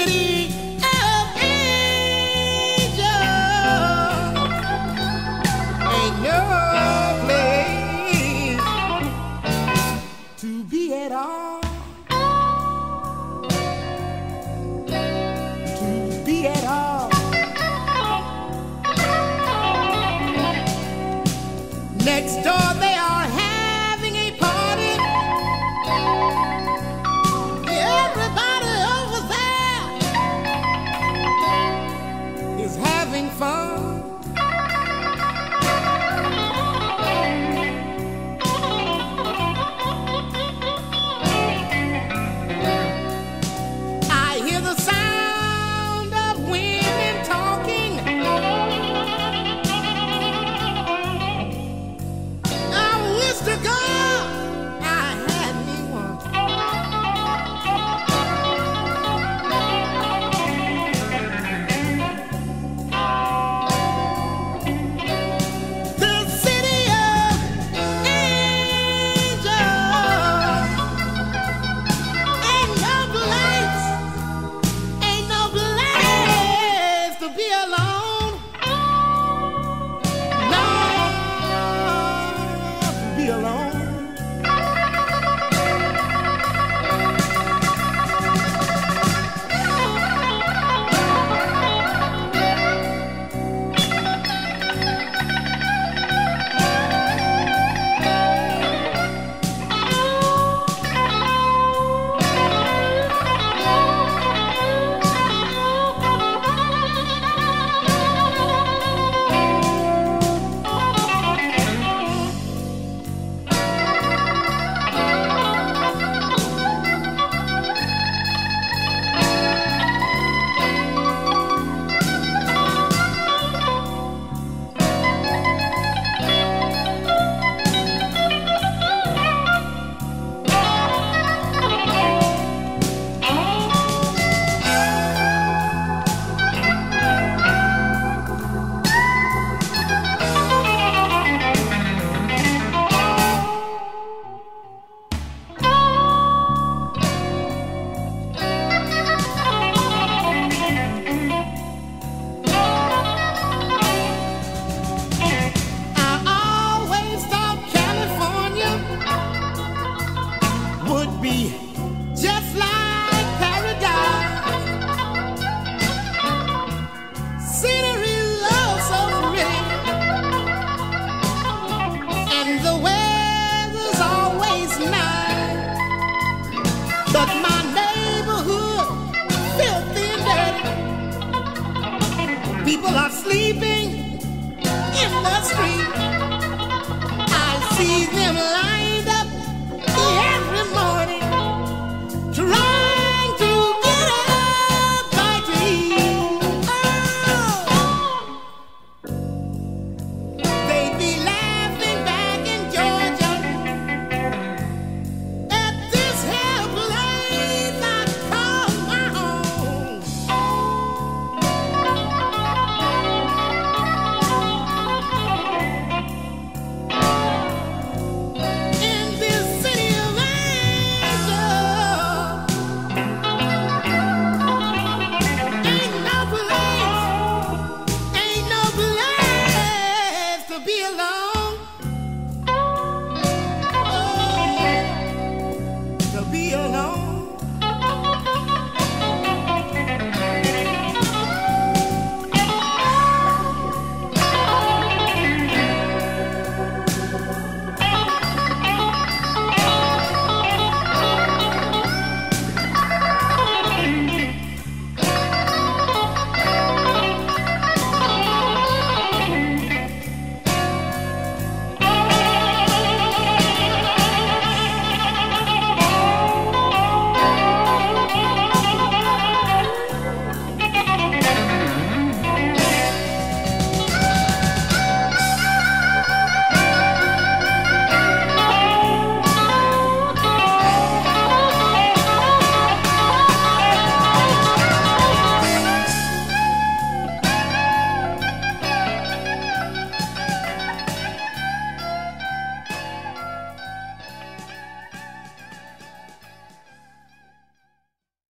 city of angels ain't no place to be at all. To be at all. Next door they are having a party. Everybody over there is having fun. I hear the sound of women talking. I wish to God I had me one. The city of angels ain't no place to be alone. No, to be alone. I always thought California would be just like paradise. Scenery love so pretty, and the weather's always nice. But my neighborhood, filthy and dirty. People are sleeping in the street. I see them lying